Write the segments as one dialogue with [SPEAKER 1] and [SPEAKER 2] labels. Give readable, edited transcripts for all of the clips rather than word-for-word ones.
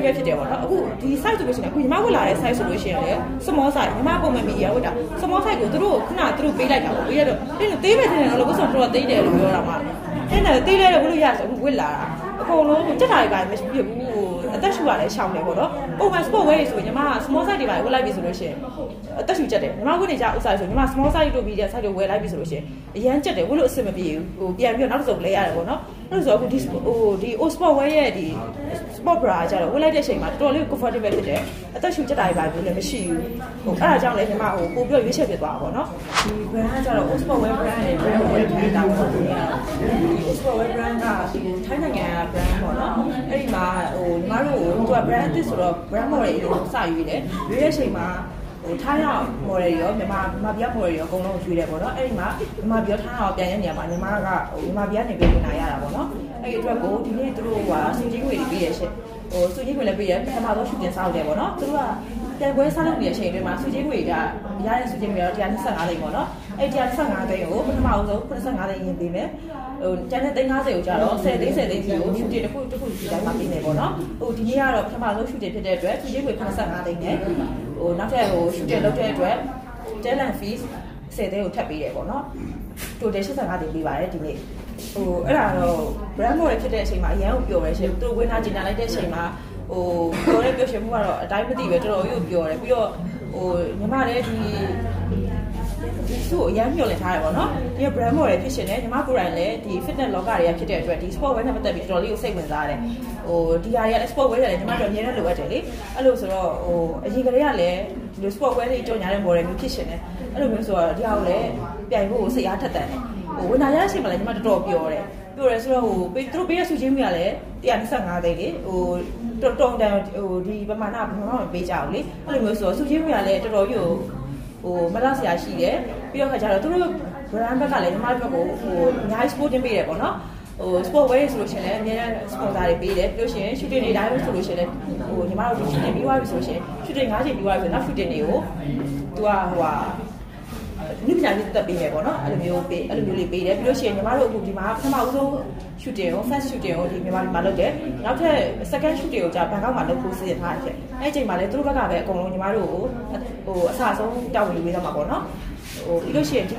[SPEAKER 1] ပဲဖြစ်တယ်ပေါ့နော်အခုဒီ site ဆိုလို့ရှိရင်အခုညီမဝတ်လာတဲ့ site ဆိုလို့ရှိရင်လေ small size ညီမပုံမှန်မီဒီယာဝတ်တာ small size ကိုသူတို့ခဏသူတို့ပေးလိုက်တာပေါ့ပေးရတော့သေးပဲတင်တယ်လို့ကိုဆိုတော့သေးတယ်လို့ပြောတာမှအဲ့ဒါသေးတယ်လို့ဝတ်လို့ရဆိုအခုဝတ်လာတာအကုန်လုံးစက်တာတွေပါမရှိဘူးအသက်ရှူရလဲရှောင်းတယ်ပေါ့နော်ပုံမှန် sport wear ဆိုရင်ညီမ small size တွေပါဝတ်လိုက်ပြီဆိုလို့ရှိရင်အသက်ရှူချက်တယ်ညီမဝတ်နေကြဥစားဆိုညီမ small size တို့ media size တို့ဝယ်လိုက်ပြီဆိုလို့ရှိရင်အရန်ချက်တယ်ဝတ်လို့အဆင်မပြေဘူးပြန်ပြီးတော့နောက်တစ်စုံလဲရတယ်ပေါ့နော်အဲ့ဆိုအခုဒီ sport wear ရဲ့ဒီ sport bra ကြတော့ဝတ်လိုက်တဲ့အချိန်မှာတော်တော်လေး comfortable ဖြစ်တယ်အသက်ရှူချက်တာတွေပါဘူးလည်းမရှိဘူးအဲ့ဒါကြောင့်လည်းညီမပို့ပြီးရွေးချက်ဖြစ်သွားတာပေါ့နော်ဒီ brand ကကြတော့ sport wear brand နဲ့ brand ဝယ်ထားတာပေါ့ဒီ sport wear brand ကဒီထိုင်းနိုင်ငံက brand ပေါ့နော်အဲ့ဒီမှာညီမတို့သူက brand အသစ်ဆိုတော့ brand model တွေကိုစရွေးတယ်ရွေးတဲ့အချိန်မှာထားရ model ရောမြန်မာပြည် model ရောအကုန်လုံးရွေးတယ်ပေါ့နော်အဲ့ဒီမှာမြန်မာပြည်ထားရပြန်ရနေရမှာညီမကမြန်မာပြည်ကနေပြန်လာရတာပေါ့နော်အဲ့ဒီအတွက်ကိုဒီနေ့သူတို့ကစူကြီးငွေတွေပေးရရှင့်စူကြီးငွေလည်းပေးရပထမဆုံးရှူတင်စားတယ်ပေါ့နော်သူတို့ကပြန်ပွဲစားလုပ်နေတဲ့အချိန်တွေမှာစူကြီးငွေကရတဲ့စူကြီးငွေတော့125သိန်းပေါ့နော်အဲ့125သိန်းကိုပထမဆုံး85သိန်းရင်ပေးမယ်ကျန်တဲ့350ကိုကျတော့10သိန်း10သိန်းစီကိုရှူတင်တစ်ခုဒီတိုင်းမှာပေးနေပေါ့နော်ဒီနေ့ကတော့ပထမဆုံးရှူတင်ဖြစ်တဲ့အတွက်စူကြီးငွေ85သိန်းနဲ့နောက်ထပ်ရှူတင်လုပ်တဲ့အတွက် talent fees 10သိန်းကိုထပ်ပေးတယ်ပေါ့နော် total 85သိန်းပေးပါတယ်ဒီနေ့အဲ့ဒါတော့ brand model ဖြစ်တဲ့အချိန်မှာအရန်ကိုပျော်ရဲရှင်သူတို့ဝင်လာကျင်လာလိုက်တဲ့အချိန်မှာပြောတဲ့ပြောရှင်မှုကတော့အတိုင်းမသိပဲတော်တော်ကြီးကိုပျော်တယ်ပြီးတော့ညီမလည်းဒီသူ့အရန်မျှော်လင့်ထားတယ်ပေါ့နော်ဒီ brand model ဖြစ်ရှင်တယ်ညီမကိုယ်တိုင်လည်းဒီ fitness လောကတွေကဖြစ်တဲ့အတွက်ဒီ sport wear နဲ့ပတ်သက်ပြီးတော်တော်လေးကိုစိတ်ဝင်စားတယ်ဒီဟာတွေကလည်း sport wear တွေညီမတို့အမြဲတမ်းလိုအပ်တယ်လေအဲ့လိုဆိုတော့အရင်ကလေးကလည်းဒီ sport wear တွေကြော်ညာတဲ့ model မျိုးဖြစ်ရှင်တယ်အဲ့လိုမျိုးဆိုတော့ဒီဟာကိုလည်းပြိုင်ဖို့စိတ်အားထက်သန်တယ်ဝင်လာရတဲ့အချိန်မှာလည်းညီမတော်တော်ပျော်တယ်ဆိုတော့သူတို့ပေးရစုချင်းမျိုးကလည်း125သိန်းလေတုံတန်ဒီပမာဏဘယ်မှမပေးကြဘူးလေအဲ့လိုမျိုးဆိုတော့စုချင်းမျိုးကလည်းတော်တော်ကြီးမလောက်ဆရာရှိတယ်ပြီးတော့ခါကျတော့သူတို့ brand ဘက်ကလည်းညီမတို့ဘက်ကိုအများကြီး support တင်ပေးတယ်ပေါ့နော်sport wear ဆိုလို့ရှိရင်လည်းအများနဲ့ sponsor တွေပေးတယ်ပြီးလို့ရှိရင် shooting တွေတိုင်းဆိုလို့ရှိရင်လည်းညီမတို့ shooting ပြီးသွားပြီဆိုလို့ရှိရင် shooting 5ချိန်ပြီးသွားပြီဆိုနောက် shooting တွေကိုသူကနိပညာရေးတက်ပေးမယ်ပေါ့နော်အဲ့လိုမျိုးလေးပေးတယ်ပြီးလို့ရှိရင်ညီမတို့အခုဒီမှာပထမဦးဆုံး shooting ကို first shooting ကိုဒီမြန်မာပြည်မှာလုပ်တယ်နောက်ထပ် second shooting ကိုကြာဘန်ကောက်မှာလုပ်ဖို့စီစဉ်ထားတယ်အဲ့ဒီအချိန်မှာလည်းသူတို့ဘက်ကပဲအကုန်လုံးညီမတို့ကိုအစားဆုံးတောင်းဝင်ပေးတော့မှာပေါ့နော်ပြီးလို့ရှိရင်ဒီ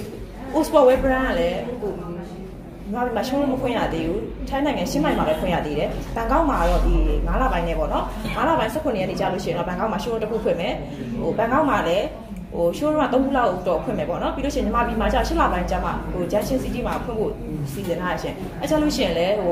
[SPEAKER 1] sport wear brand ကလည်းညီမတို့မှာရှုံးလို့မဖွင့်ရသေးဘူးထိုင်းနိုင်ငံရှင်းမိုင်မှာပဲဖွင့်ရသေးတယ်ဘန်ကောက်မှာတော့ဒီ9လပိုင်းနဲ့ပေါ့နော်9လပိုင်း18ရက်နေ့ကြာလို့ရှိရင်တော့ဘန်ကောက်မှာ show တစ်ခုဖွင့်မယ်ဘန်ကောက်မှာလည်းshow တော့3ခုလောက်တော့ဖွင့်မယ်ပေါ့နော်ပြီးလို့ရှိရင်ညီမပြည်မှာကြာ8လပိုင်းကြာမှJunction City မှာဖွင့်ဖို့စီစဉ်ထားရရှင်အဲကြလို့ရှိရင်လည်း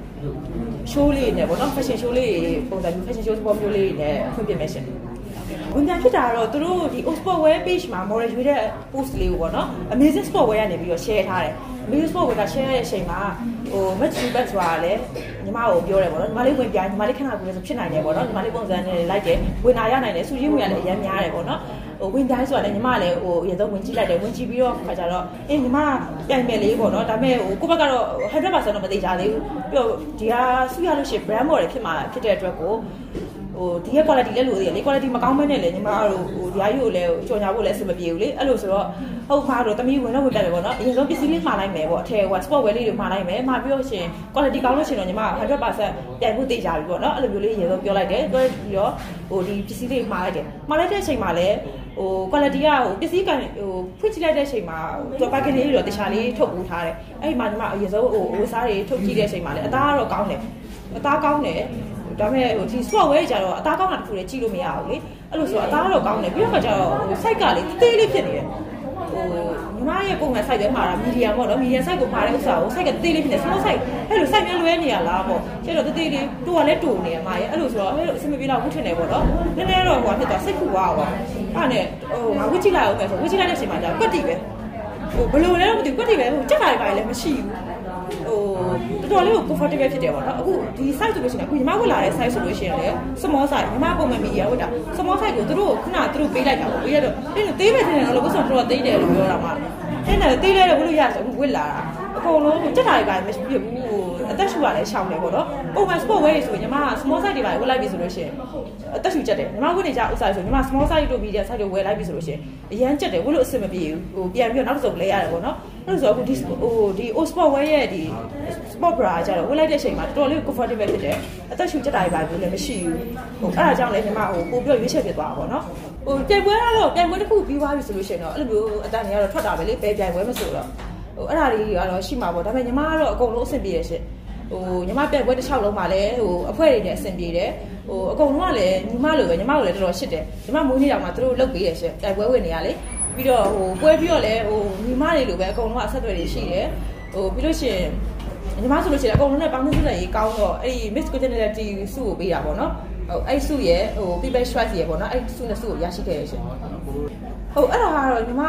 [SPEAKER 1] show လေးနဲ့ပေါ့နော် fashion show လေးပုံစံမျိုး fashion show ပေါ်မျိုးလေးနဲ့ဖွင့်ပြမယ်ရှင်ဝန်ထမ်းဖြစ်တာတော့သူတို့ဒီ sport wear page မှာ model ရွေးတဲ့ post လေးကိုပေါ့နော် amazing sport wear ကနေပြီးတော့ share ထားတယ် amazing sport wear က share တဲ့အချိန်မှာmatch back ဆိုတာလည်းညီမကိုပြောတယ်ပေါ့နော်ညီမလေးဝင်ပြညီမလေးခဏကိုလည်းဖြစ်နိုင်တယ်ပေါ့နော်ညီမလေးပုံစံနဲ့လိုက်တယ်ဝင်လာရနိုင်တယ်စူကြီးဝင်ရလည်းအများများတယ်ပေါ့နော်ဝင်တိုင်းဆိုတာလည်းညီမလည်းရေတော့ဝင်ကြည့်လိုက်တယ်ဝင်ကြည့်ပြီးတော့ခါကြတော့ညီမပြိုင်မယ်လေးပေါ့နော်ဒါပေမဲ့ကိုယ့်ဘက်ကတော့ 100% တော့မသိကြသေးဘူးပြီးတော့ဒီဟာဆူရလို့ရှိရင် brand model ဖြစ်တဲ့အတွက်ကိုဒီရဲ့ quality လည်းလို့သေးတယ်လေ quality မကောင်းမနဲ့လည်းညီမတို့ဒီဟာကြီးကိုလည်းကြော်ညာဖို့လည်းအဆင်မပြေဘူးလေအဲ့လိုဆိုတော့ဟုတ်ပါတော့တမီးဝင်တော့ဝင်ပြတယ်ပေါ့နော်အရင်ဆုံးပစ္စည်းလေးမှာလိုက်မယ်ပေါ့အထည်ဟို sport wear လေးတွေမှာလိုက်မယ်မှာပြီးတော့ရှင် quality ကောင်းလို့ရှင်တော့ညီမ 100% ပြိုင်ဖို့သိကြပြီပေါ့နော်အဲ့လိုမျိုးလေးအရင်ဆုံးပြောလိုက်တယ်ပြောပြီးတော့ဒီပစ္စည်းလေးမှာလိုက်တယ်မှာလိုက်တဲ့အချိန်မှာလည်းquality ကပစ္စည်းကဖွင့်ကြည့်လိုက်တဲ့အချိန်မှာသူ package လေးတွေတော့တခြားလေးထုတ်ပို့ထားတယ်အဲ့ဒီမှာညီမအရင်ဆုံးဝစားတွေထုတ်ကြည့်တဲ့အချိန်မှာလည်းအသားကတော့ကောင်းတယ်အသားကောင်းတယ်ဒါပေမဲ့ဒီ sport wear ကြတော့အသားကောင်းတာတခုလည်းကြည့်လို့မရဘူးလေအဲ့လိုဆိုတော့အသားကတော့ကောင်းတယ်ပြီးတော့ကျတော့ site ကလေသေးလေးဖြစ်နေတယ်ညီမရဲ့ပုံမှန် site ပဲမှာတာ medium ပေါ့နော် medium site ကိုမှာတဲ့ဥစ္စာကို site ကသေးလေးဖြစ်နေ small site အဲ့လို site များလွဲနေရလားပေါ့ကျတော့သေးလေးတူကလည်းတူနေရမှာရဲ့အဲ့လိုဆိုတော့အဲ့လိုအဆင်မပြေတော့ဘူးထင်တယ်ပေါ့နော်နည်းနည်းတော့ဟိုဖြစ်သွားစိတ်ခူသွားပေါ့အဲ့နဲ့ငါဝစ်ကြည့်လိုက်အောင်မယ်ဆိုဝစ်ကြည့်လိုက်တဲ့အချိန်မှာကျကွက်တီပဲဘယ်လိုလဲတော့မသိကွက်တီပဲကြက်တာတွေပါလည်းမရှိဘူးတော်တော်လေးကို comfortable ဖြစ်တယ်ပေါ့နော်အခုဒီ size ဆိုလို့ရှိရင်အခုညီမဝတ်လာတဲ့ size ဆိုလို့ရှိရင်လေ small size ညီမပုံမှန်မီဒီယာဝတ်တာ small size ကိုသူတို့ခဏသူတို့ပေးလိုက်တာပေါ့ပေးရတော့သေးပဲတင်တယ်လို့ကိုဆိုတော့သေးတယ်လို့ပြောတာမှအဲ့ဒါသေးတယ်လို့ဝတ်လို့ရဆိုအခုဝတ်လာတာအကုန်လုံးစက်တာတွေပါမရှိဘူးအသက်သက်ရှူရတယ်ရှောင်းတယ်ပေါ့နော်ပုံမှန် sport wear ဆိုရင်ညီမ small size တွေပါဝယ်လိုက်ပြီဆိုလို့ရှိရင်အသက်ရှူချက်တယ်ညီမဝတ်နေကြဥစားဆိုညီမ small size တို့ media size တို့ဝယ်လိုက်ပြီဆိုလို့ရှိရင်အရန်ချက်တယ်ဝတ်လို့အဆင်မပြေဘူးပြန်ပြီးတော့နောက်တစ်စုံလဲရတယ်ပေါ့နော်အဲ့လိုဆိုအခုဒီ sport wear ရဲ့ဒီ sport bra ကြတော့ဝတ်လိုက်တဲ့အချိန်မှာတော်တော်လေး comfortable ဖြစ်တယ်အသက်ရှူချက်တာတွေပါဘူးလည်းမရှိဘူးအဲ့ဒါကြောင့်လည်းညီမပို့ပြီးရွေးချက်ဖြစ်သွားတာပေါ့နော်ပြိုင်ပွဲကတော့ပြိုင်ပွဲတစ်ခုပြီးသွားပြီဆိုလို့ရှိရင်တော့အဲ့လိုမျိုးအတန်တွေကတော့ထွက်တာပဲလေပြိုင်ပွဲမဆိုတော့အဲ့ဒါတွေကတော့ရှိမှာပေါ့ဒါပေမဲ့ညီမကတော့အကုန်လုံးအဆင်ပြေရရှင့်ညီမပြိုင်ပွဲတစ်ချောင်းလုံးမှာလည်းအဖွဲ့တွေနဲ့အဆင်ပြေတယ်အကုန်လုံးကလည်းညီမလိုပဲညီမကိုလည်းတော်တော်ရှစ်တယ်ညီမမွေးနေ့တောင်မှသူတို့လုပ်ပေးရရှင့်ပြိုင်ပွဲဝင်နေရလေပြီးတော့ပွဲပြီးတော့လည်းညီမတွေလိုပဲအကုန်လုံးကအဆက်အသွယ်တွေရှိတယ်ပြီးလို့ရှိရင်ညီမဆိုလို့ရှိရင်အကုန်လုံးနဲ့ပေါင်းသင်းဆက်ရေးကောင်းတော့အဲ့ဒီ Miss Congeniality စုကိုပေးတာပေါ့နော်အဲ့စုရဲ့People Choice ရဲ့ပေါ့နော်အဲ့စုနဲ့စုကိုရရှိခဲ့ရရှင်အဲ့ဒါကတော့ညီမ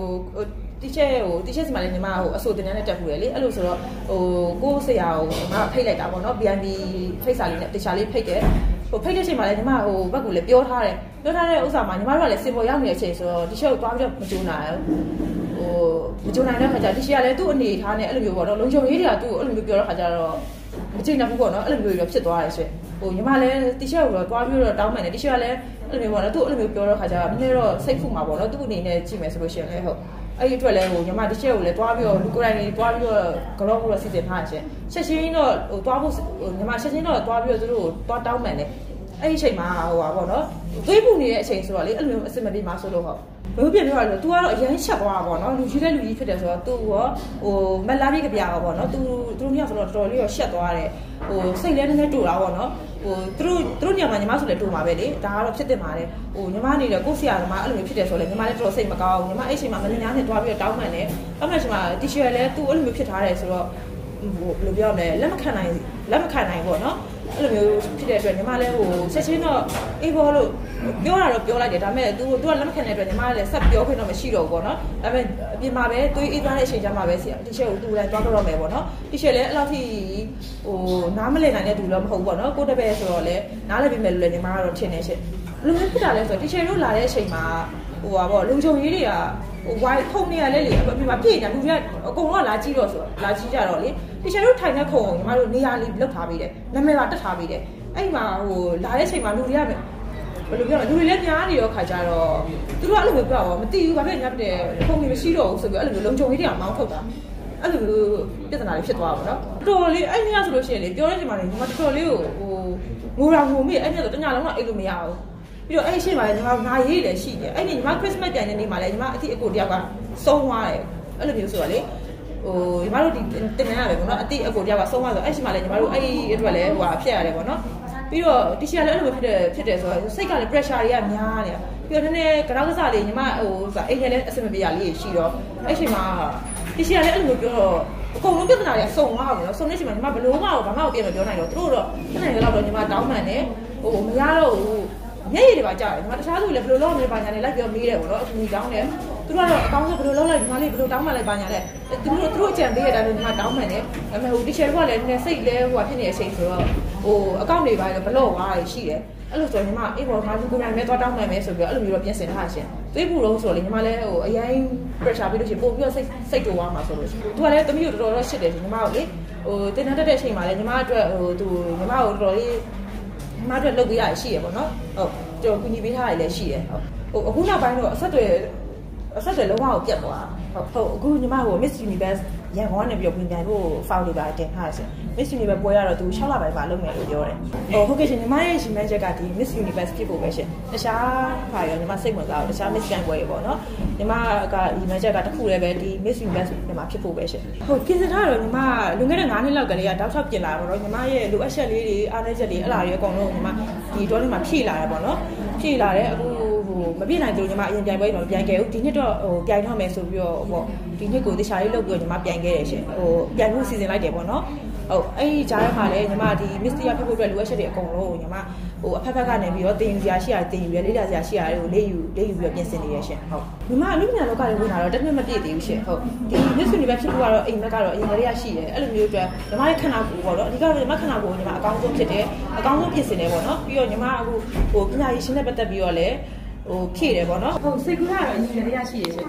[SPEAKER 1] တီရှပ်စီမှာလည်းညီမအဆိုတင်တဲ့တက်ဘူးလေအဲ့လိုဆိုတော့ကိုယ်ဆရာကိုညီမဖိတ်လိုက်တာပေါ့နော် BNB ဖိတ်စာလေးနဲ့တေချာလေးဖိတ်တယ်ဖိတ်တဲ့ချိန်မှာလည်းညီမဘက်ကလည်းပြောထားတဲ့ဥစ္စာမှာညီမတို့ကလည်းစင်ပေါ်ရောက်နေတဲ့အချိန်ဆိုတော့တီရှပ်ကိုတွားပြီးတော့မကြိုးနိုင်ဘူးမကြိုးနိုင်တဲ့ခါကျတီရှပ်ကလည်းသူ့အနေထားနဲ့အဲ့လိုမျိုးပေါ့နော်လုံခြုံရေးတွေကသူ့ကိုအဲ့လိုမျိုးပြောတဲ့ခါကျတော့မချိန်နိုင်ဘူးပေါ့နော်အဲ့လိုမျိုးတော့ဖြစ်သွားတယ်ရှင်ညီမလည်းတီရှပ်ကိုတော့တွားပြီးတော့တောင်းမှန်တယ်တီရှပ်ကလည်းအဲ့လိုမျိုးပေါ့နော်သူ့အဲ့လိုမျိုးပြောတဲ့ခါကျတော့နည်းနည်းတော့စိတ်ဖူမှာပေါ့နော်သူ့အနေနဲ့ကြည့်မယ်ဆိုလို့ရှိရင်လည်းဟုတ်အဲ့ဒီအတွက်လည်းညီမတီရှပ်ကိုလည်းတွားပြီးတော့လူကိုယ်တိုင်တွေတွားပြီးတော့ကြောက်ဖို့တော့စီစဉ်ထားရှင်ချက်ချင်းတော့တွားဖို့ညီမချက်ချင်းတော့တွားပြီးတော့သူတို့ကိုတွားတောင်းမှန်တယ်အဲ့ဒီအချိန်မှာပေါ့နော်သွေးပူနေတဲ့အချိန်ဆိုတော့လေအဲ့လိုမျိုးအစစ်မပြေမှာဆိုလို့ဟုတ်ဘယ်လိုပြောရလဲ तू ကတော့အရင်ချက်သွားတာပေါ့နော်လူကြီးတဲ့လူကြီးဖြစ်တယ်ဆိုတော့ तू ရောမက်လာပြီးကြပြတော့ပေါ့နော် तू တို့ညဆိုတော့တော်တော်လေးရောရှက်သွားတယ်စိတ်လည်းနည်းနည်းတူတာပေါ့နော်သူတို့ညမှာညီမဆိုလည်းတူမှာပဲလေဒါကတော့ဖြစ်တင်ပါတယ်ညီမနေတော့ကိုယ့်ဆရာကမှအဲ့လိုမျိုးဖြစ်တယ်ဆိုလည်းညီမလည်းတော်တော်စိတ်မကောင်းညီမအဲ့ချိန်မှာမင်းများနဲ့တွားပြီးတော့တောင်းမှန်တယ်တောင်းမှန်ချိန်မှာတီရှယ်လည်း तू အဲ့လိုမျိုးဖြစ်ထားတယ်ဆိုတော့ဘယ်လိုပြောရမလဲလက်မခံနိုင်ပေါ့နော်အဲ့လိုမျိုးဖြစ်တဲ့အတွက်ညီမလည်းချက်ချင်းတော့အေးဘောလို့ပြောတာတော့ပြောလိုက်တယ်ဒါပေမဲ့ तू ကလက်မခံတဲ့အတွက်ညီမလည်းဆက်ပြောခွင့်တော့မရှိတော့ဘူးပေါ့နော်ဒါပေမဲ့အပြင်မှာပဲသွေးအေးသွားတဲ့အချိန်ကျမှပဲဆရာတီရှယ်ကိုတူတိုင်းတွားတော့မယ်ပေါ့နော်တီရှယ်လည်းအဲ့လောက်ထိနားမလည်နိုင်တဲ့သူတော့မဟုတ်ဘူးပေါ့နော်ကိုတပည့်ဆိုတော့လည်းနားလည်ပြီးမယ်လို့လည်းညီမကတော့ထင်နေရှင့်ဘယ်လိုမျိုးဖြစ်တာလဲဆိုတော့တီရှယ်တို့လာတဲ့အချိန်မှာပေါ့လုံခြုံရေးတွေကဝိုင်းခုံနေရလဲလေအပြင်မှာပြည့်နေတာလူတွေကအကုန်လုံးကလာကြည့်တော့ဆိုလာကြည့်ကြတော့လေတီရှယ်တို့ထိုင်တဲ့ခုံညီမတို့နေရာလေးလောက်ထားပေးတယ်နာမည်ပါတက်ထားပေးတယ်အဲ့မှာလာတဲ့အချိန်မှာလူတွေကဘယ်လိုပြောလဲလူတွေလည်းများနေရောခါကြတော့သူတို့ကအဲ့လိုမျိုးပြောပါမသိဘူးဘာဖြစ်ညပ်တဲ့ခုံကြီးမရှိတော့ဘူးဆိုပြီးအဲ့လိုမျိုးလုံခြုံရေးတွေကမောင်းထုတ်တာအဲ့လိုမျိုးပြဿနာတွေဖြစ်သွားပါတော့တော်တော်လေးအဲ့ဒီကဆိုလို့ရှိရင်လေပြောတဲ့ချိန်မှာလေညီမတော်တော်လေးကိုငိုတော်ငိုမိအဲ့ဒီကတော့တညလုံးတော့အိတ်လို့မရဘူးပြီးတော့အဲ့ဒီရှေ့မှာလည်းညီမငါရေးလည်းရှိတယ်အဲ့ဒီညီမ Christmas ပြန်တဲ့နေ့မှာလည်းညီမအတိအကိုတယောက်ကဆုံးသွားတယ်အဲ့လိုမျိုးဆိုတော့လေညီမတို့ဒီတင်နေရပဲပေါ့နော်အတိအကိုတယောက်ကဆုံးသွားဆိုအဲ့ဒီမှာလည်းညီမတို့အဲ့ဒီအတွက်လည်းဖြစ်ရတယ်ပေါ့နော်ပြီးတော့တီရှယ်လည်းအဲ့လိုဖြစ်တယ်ဆိုတော့စိတ်ကလည်း pressure တွေကများနေတာပြီးတော့နည်းနည်းကြောက်ကစားလေးညီမအိမ်ထဲလည်းအဆင်မပြေရလေးရှိတော့အဲ့ချိန်မှာတီရှယ်လည်းအဲ့လိုပြောတော့အကုန်လုံးပြဿနာတွေစုံသွားအောင်နော်စုံနေချိန်မှာညီမဘလို့မှဘာမှပြန်မပြောနိုင်တော့သူတို့တော့တစ်နိုင်ငံလောက်တော့ညီမတောင်းပန်တယ်မရတော့ဘူးမျက်ရည်တွေပါကြတယ်ညီမတခြားသူလည်းဘလို့လောက်နေပါညာနဲ့လိုက်ပြောမေးတယ်ပေါ့နော်အကူကြီးတောင်းတယ်သူတို့ကတော့အကောင်းဆုံးဘလို့လောက်လိုက်ညီမလေးဘလို့တောင်းမှလိုက်ပါညာနဲ့သူတို့အကြံပေးရတဲ့အတိုင်းညီမတောင်းမှန်တယ်ဒါပေမဲ့တီရှယ်ကလည်းနည်းနည်းစိတ်လဲဖြစ်နေတဲ့အချိန်ဆိုတော့အကောင့်တွေပါဘလို့ဝါးရှိတယ်အဲ့လိုဆိုညီမအေးပေါ်မှာလူကိုယ်တိုင်ပဲသွားတောင်းမှန်မယ်ဆိုပြီးတော့အဲ့လိုမျိုးတော့ပြင်ဆင်ထားရှင်သွေးပူတော့ဆိုတော့လေညီမလည်းအရင် pressure ပေးလို့ရှိရင်ပို့ပြီးတော့စိတ်တူသွားမှာဆိုလို့သူကလည်းတမီးကိုတော်တော်ရှစ်တယ်ညီမကိုလေတင်တတ်တဲ့အချိန်မှာလည်းညီမအတွက်သူညီမကိုတော်တော်လေးညီမအတွက်လုပ်ပေးရရှိရပေါ့နော်ဟုတ်ကျွန်တော်ကူညီပေးထားရလည်းရှိတယ်ဟုတ်အခုနောက်ပိုင်းတော့အဆက်တွေလုံးဝကိုပြတ်သွားဟုတ်အခုညီမကို Miss Universe ရန်ကုန်ကနေပြီးတော့ပြင်ပြဖို့ file တွေပါတင်ထားရရှင် Miss Universe ပွဲရတော့သူ6လပိုင်းပါလုပ်မယ်လို့ပြောတယ်ဟုတ်ကဲ့ရှင်ညီမရဲ့ရှင်မန်းချက်ကဒီ Miss Universe ဖြစ်ဖို့ပဲရှင်တခြားဟာရောညီမစိတ်ဝင်စားတော့တခြား Miss ပြိုင်ပွဲတွေပေါ့နော်ညီမကဒီမန်းချက်ကတစ်ခုလည်းပဲဒီ Miss Universe ညီမဖြစ်ဖို့ပဲရှင်ဟုတ်ပြင်ဆင်ထားတော့ညီမလွန်ခဲ့တဲ့9နှစ်လောက်ကလေးကတောက်ချောက်ပြင်လာတော့ညီမရဲ့လိုအပ်ချက်လေးတွေအားနည်းချက်တွေအဲ့လာတွေအကုန်လုံးညီမဒီတော့လေးမှာဖြည့်လာတယ်ပေါ့နော်ဖြည့်လာတယ်အခုမပြည့်နိုင်သေးဘူးညီမအရင်ပြိုင်ပွဲတော့ပြိုင်ခဲ့ဦးဒီနှစ်တော့ပြိုင်တော့မယ်ဆိုပြီးတော့ပေါ့ဒီနှစ်ကိုတခြားလေးလုပ်ပြီးတော့ညီမပြိုင်ခဲ့တယ်ရှင်ပြိုင်ဖို့စီစဉ်လိုက်တယ်ပေါ့နော်ဟုတ်အဲ့ဒီကြားထဲမှာလည်းညီမဒီ Mystery ဖြစ်ဖို့အတွက်လိုအပ်ချက်တွေအကုန်လုံးကိုညီမအဖက်ဖက်ကနေပြီးတော့တင်ယူစရာရှိတာတင်ယူရလေ့လာစရာရှိတာတွေကိုလေ့ယူပြီးတော့ပြင်ဆင်နေရရှင်ဟုတ်ညီမလူညာလောကတွေဝင်လာတော့တစ်နှစ်မပြည့်သေးဘူးရှင်ဟုတ်ဒီ Mystery ပဲဖြစ်ဖို့ကတော့အိမ်မက်ကတော့အရင်ကတည်းကရှိတယ်အဲ့လိုမျိုးအတွက်ညီမရဲ့ခန္ဓာကိုယ်ပေါ့နော်အဓိကတော့ညီမခန္ဓာကိုယ်ညီမအကောင်းဆုံးဖြစ်တယ်အကောင်းဆုံးပြင်ဆင်တယ်ပေါ့နော်ပြီးတော့ညီမအခုပညာရေးရှင်နဲ့ပတ်သက်ပြီးတော့လည်းဖြည့်တယ်ပေါ့နော်ဟုတ်စိတ်ကူးကတော့အရင်ကတည်းကရှိရရှင်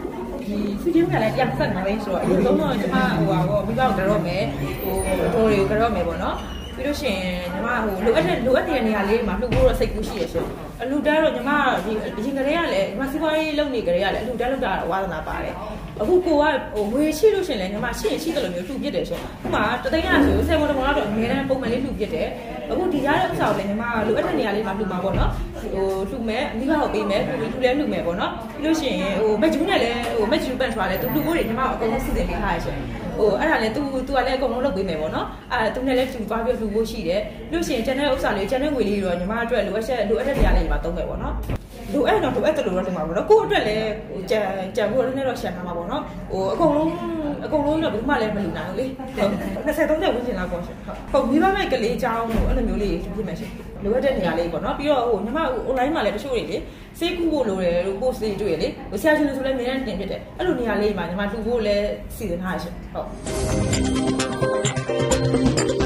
[SPEAKER 1] ဒီစီချင်းကလည်း1ဆက်9သိန်းဆိုတော့အရင်ဆုံးတော့ကျွန်မဟိုပါပေါ့မိဘကိုကတော့မယ်ဟိုအတော်တွေကိုကတော့မယ်ပေါ့နော်ပြီးလို့ရှိရင်ညီမဟိုလိုအပ်တဲ့နေရာလေးမှာလှုပ်ဖို့တော့စိတ်ကူးရှိရရှင်အလူတက်တော့ညီမဒီအရင်ကတည်းကလည်းညီမစီးပွားရေးလုပ်နေကြရလည်းအလူတက်လုပ်တာဝါသနာပါတယ်အခုကိုကဟိုငွေရှိလို့ရှင်လည်းညီမရှိရင်ရှိတယ်လို့မျိုးလှုပ်ပြစ်တယ်ရှင်ဥပမာတသိန်းရဆို7ဘုံတော့အများတန်းပုံမှန်လေးလှုပ်ပြစ်တယ်အခုဒီရတဲ့ဥစ္စာကိုလည်းညီမလိုအပ်တဲ့နေရာလေးမှာလှုပ်မှာပေါ့နော်ဟိုလှုပ်မယ်မိဘကိုပေးမယ်သူလည်းလှုပ်မယ်ပေါ့နော်ပြီးလို့ရှိရင်ဟိုမက်ဂျူးနဲ့လည်းဟိုမက်ဂျူးပန့်ထွားလည်းသူလှုပ်ဖို့တွေညီမအကုန်လုံးစီစဉ်ပေးထားရရှင်ဟိုအဲ့ဒါလည်းသူကလည်းအကုန်လုံးလုပ်ပေးမယ်ပေါ့နော်သူနဲ့လည်းသူသွားပြီးလှုပ်ဖို့ရှိတယ်ပြီးလို့ရှိရင်ကျန်တဲ့ဥစ္စာလေးကျန်တဲ့ငွေလေးတွေတော့ညီမအတွက်လိုအပ်တဲ့နေရာလေးမှာသုံးမယ်ပေါ့နော်လိုအပ်တော့လိုအပ်တယ်လို့တော့ဒီမှာပေါ့နော်ကိုယ့်အတွက်လည်းဟိုကြံဖို့လည်းတော့ရှန်ထားမှာပေါ့နော်ဟိုအကုန်လုံးတော့ဘယ်မှလည်းမလူနိုင်ဘူးလေ20-30ဝန်းကျင်လောက်ပေါ့ရှင်ဟုတ်မိဘမဲ့ကလေးအကြောင်းဟိုအဲ့လိုမျိုးလေးဖြစ်မယ်ရှင်လိုအပ်တဲ့နေရာလေးပေါ့နော်ပြီးတော့ဟိုညီမဟို online မှာလည်းတချို့တွေလေစေးကူဖို့လိုတယ်လို့ post တွေတွေ့ရလေဟိုဆရာရှင်တွေဆိုလည်းအများနဲ့တင်ဖြစ်တယ်အဲ့လိုနေရာလေးမှာညီမလှူဖို့လည်းစီစဉ်ထားရရှင်ဟုတ်